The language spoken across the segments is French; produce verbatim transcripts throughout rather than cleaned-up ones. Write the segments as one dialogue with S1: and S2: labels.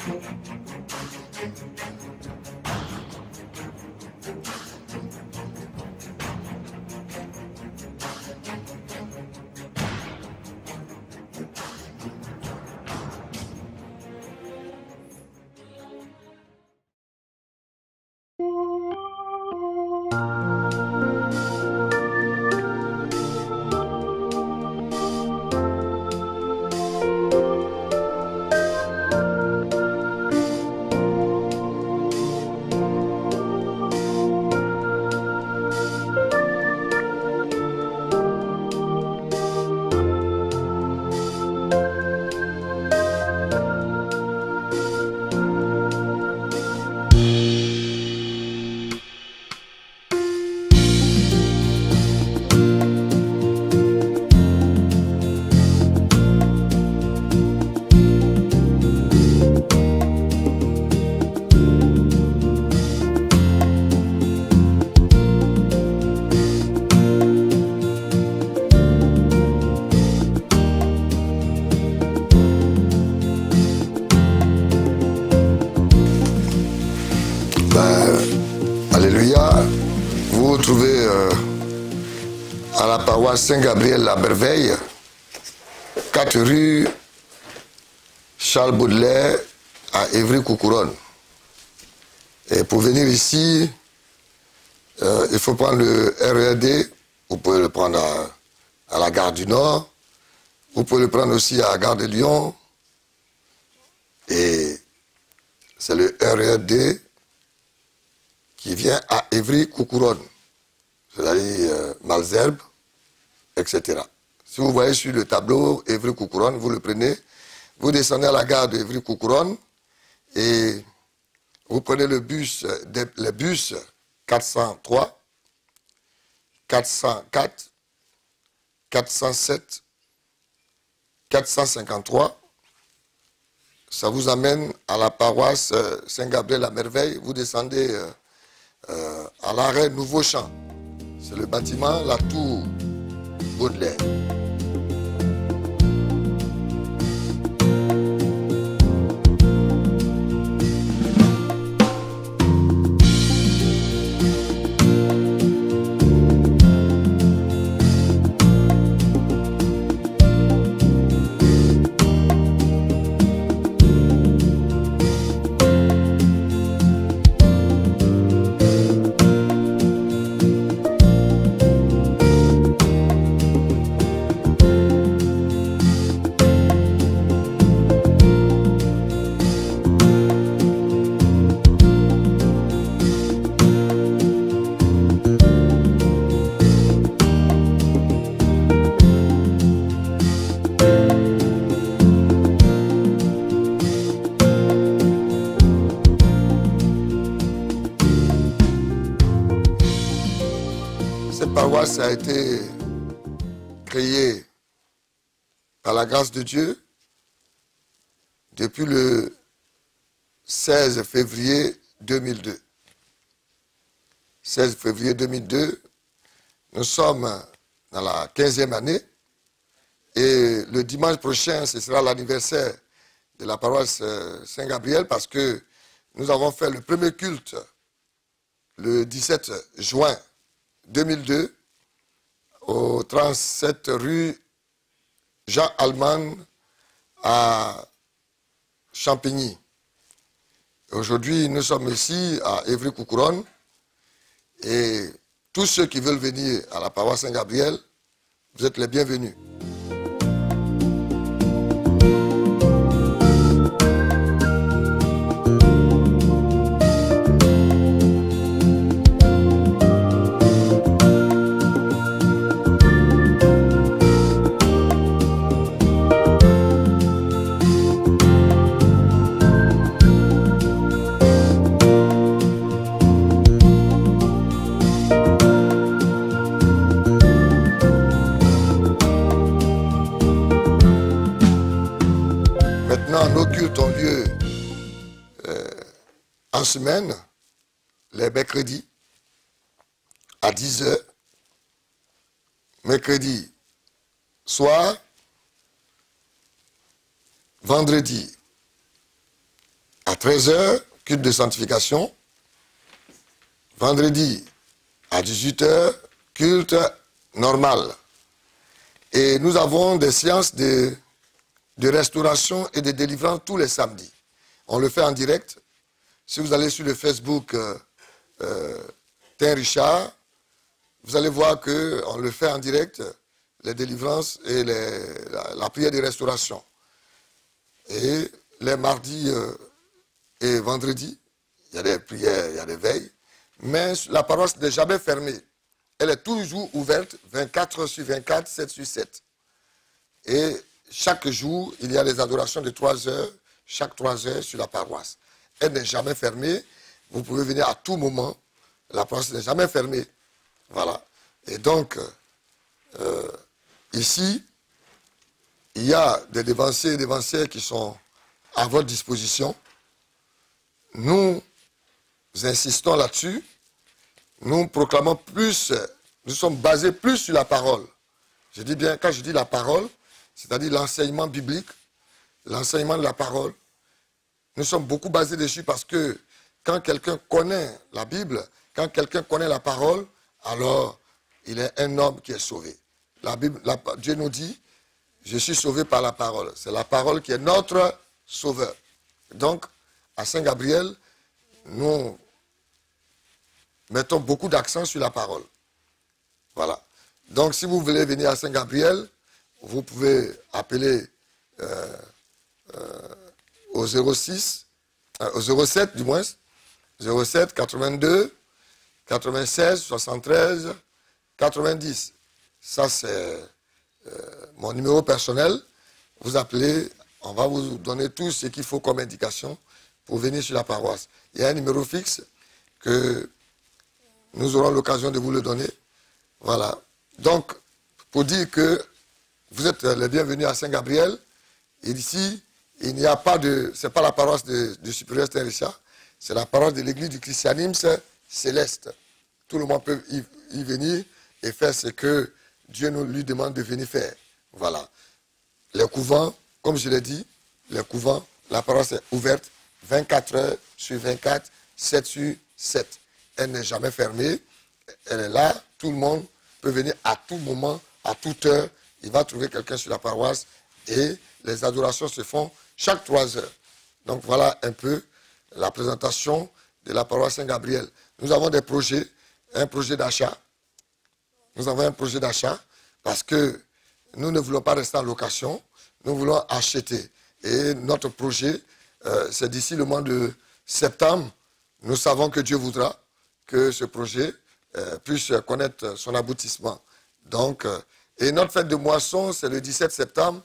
S1: Vous vous trouvez euh, à la paroisse Saint-Gabriel-la-Merveille, quatre rue Charles Baudelaire à Évry-Coucouronnes. Et pour venir ici, euh, il faut prendre le R E R D, vous pouvez le prendre à, à la gare du Nord, vous pouvez le prendre aussi à la gare de Lyon, et c'est le R E R D qui vient à Évry-Coucouronnes, c'est-à-dire euh, Malesherbes, et cetera. Si vous voyez sur le tableau Évry-Coucouronnes, vous le prenez, vous descendez à la gare d'Évry-Coucouronnes et vous prenez le bus, le bus quatre cent trois, quatre cent quatre, quatre cent sept, quatre cent cinquante-trois. Ça vous amène à la paroisse Saint-Gabriel-la-Merveille. Vous descendez euh, euh, à l'arrêt Nouveau-Champ. C'est le bâtiment, la tour Baudelaire. Cette paroisse a été créée par la grâce de Dieu depuis le seize février deux mille deux. seize février deux mille deux, nous sommes dans la quinzième année et le dimanche prochain, ce sera l'anniversaire de la paroisse Saint-Gabriel parce que nous avons fait le premier culte le dix-sept juin deux mille deux, au trente-sept rue Jean Allemand à Champigny. Aujourd'hui, nous sommes ici à Évry-Coucouronnes et tous ceux qui veulent venir à la paroisse Saint-Gabriel, vous êtes les bienvenus. Maintenant, nos cultes ont lieu euh, en semaine, les mercredis, à dix heures, mercredi soir, vendredi à treize heures, culte de sanctification. Vendredi, à dix-huit heures, culte normal. Et nous avons des séances de, de restauration et de délivrance tous les samedis. On le fait en direct. Si vous allez sur le Facebook euh, euh, Tin Richard, vous allez voir qu'on le fait en direct, les délivrances et les, la, la prière de restauration. Et les mardis euh, et vendredis, il y a des prières, il y a des veilles. Mais la paroisse n'est jamais fermée. Elle est toujours ouverte, vingt-quatre heures sur vingt-quatre, sept sur sept. Et chaque jour, il y a des adorations de trois heures, chaque trois heures sur la paroisse. Elle n'est jamais fermée. Vous pouvez venir à tout moment. La paroisse n'est jamais fermée. Voilà. Et donc, euh, ici, il y a des dévanciers et des dévancières qui sont à votre disposition. Nous insistons là-dessus. Nous proclamons plus, nous sommes basés plus sur la parole. Je dis bien, quand je dis la parole, c'est-à-dire l'enseignement biblique, l'enseignement de la parole, nous sommes beaucoup basés dessus parce que quand quelqu'un connaît la Bible, quand quelqu'un connaît la parole, alors il est un homme qui est sauvé. La Bible, la, Dieu nous dit, je suis sauvé par la parole. C'est la parole qui est notre sauveur. Donc, à Saint-Gabriel, nous mettons beaucoup d'accent sur la parole. Voilà. Donc, si vous voulez venir à Saint-Gabriel, vous pouvez appeler euh, euh, au zéro six, euh, au zéro sept du moins, zéro sept quatre-vingt-deux quatre-vingt-seize soixante-treize quatre-vingt-dix. Ça, c'est euh, mon numéro personnel. Vous appelez, on va vous donner tout ce qu'il faut comme indication pour venir sur la paroisse. Il y a un numéro fixe que nous aurons l'occasion de vous le donner. Voilà. Donc, pour dire que vous êtes les bienvenus à Saint-Gabriel, et ici, il n'y a pas de... Ce n'est pas la paroisse de, de Supérieur Tin Richard, c'est la paroisse de l'église du christianisme céleste. Tout le monde peut y, y venir et faire ce que Dieu nous lui demande de venir faire. Voilà. Les couvents, comme je l'ai dit, les couvents, la paroisse est ouverte vingt-quatre heures sur vingt-quatre, sept sur sept. Elle n'est jamais fermée. Elle est là. Tout le monde peut venir à tout moment, à toute heure. Il va trouver quelqu'un sur la paroisse et les adorations se font chaque trois heures. Donc voilà un peu la présentation de la paroisse Saint-Gabriel. Nous avons des projets, un projet d'achat. Nous avons un projet d'achat parce que nous ne voulons pas rester en location, nous voulons acheter. Et notre projet, euh, c'est d'ici le mois de septembre, nous savons que Dieu voudra que ce projet euh, puisse connaître son aboutissement. Donc, euh, et notre fête de moisson, c'est le dix-sept septembre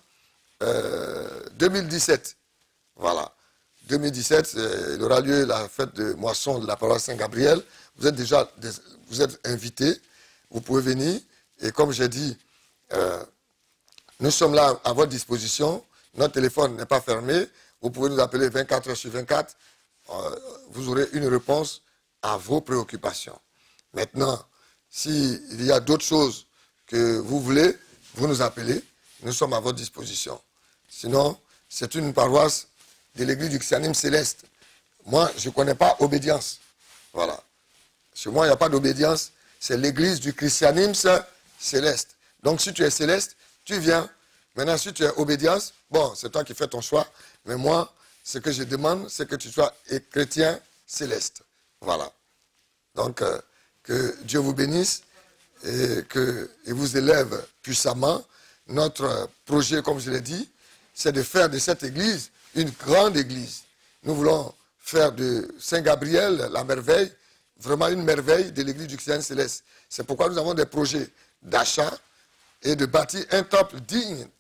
S1: euh, deux mille dix-sept. Voilà. deux mille dix-sept, il aura lieu la fête de moisson de la paroisse Saint-Gabriel. Vous êtes déjà vous êtes invités, vous pouvez venir. Et comme j'ai dit, euh, nous sommes là à votre disposition. Notre téléphone n'est pas fermé. Vous pouvez nous appeler vingt-quatre heures sur vingt-quatre. Euh, vous aurez une réponse à vos préoccupations. Maintenant, s'il y a d'autres choses que vous voulez, vous nous appelez. Nous sommes à votre disposition. Sinon, c'est une paroisse de l'église du christianisme céleste. Moi, je ne connais pas obédience. Voilà. Chez moi, il n'y a pas d'obédience. C'est l'église du christianisme céleste. Donc, si tu es céleste, tu viens. Maintenant, si tu es obédience, bon, c'est toi qui fais ton choix. Mais moi, ce que je demande, c'est que tu sois chrétien céleste. Voilà. Donc, euh, que Dieu vous bénisse et qu'il vous élève puissamment. Notre projet, comme je l'ai dit, c'est de faire de cette église une grande église. Nous voulons faire de Saint-Gabriel la merveille, vraiment une merveille de l'église du christianisme céleste. C'est pourquoi nous avons des projets d'achat et de bâtir un temple digne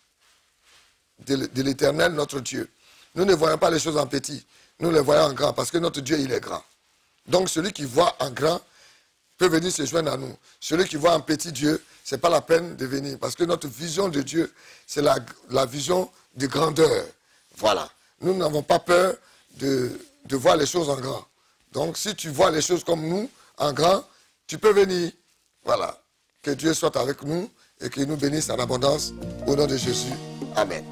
S1: de, de l'Éternel, notre Dieu. Nous ne voyons pas les choses en petit, nous les voyons en grand, parce que notre Dieu, il est grand. Donc celui qui voit en grand peut venir se joindre à nous. Celui qui voit en petit Dieu, ce n'est pas la peine de venir, parce que notre vision de Dieu, c'est la, la vision de grandeur. Voilà. Nous n'avons pas peur de, de voir les choses en grand. Donc, si tu vois les choses comme nous, en grand, tu peux venir. Voilà. Que Dieu soit avec nous et qu'il nous bénisse en abondance. Au nom de Jésus. Amen.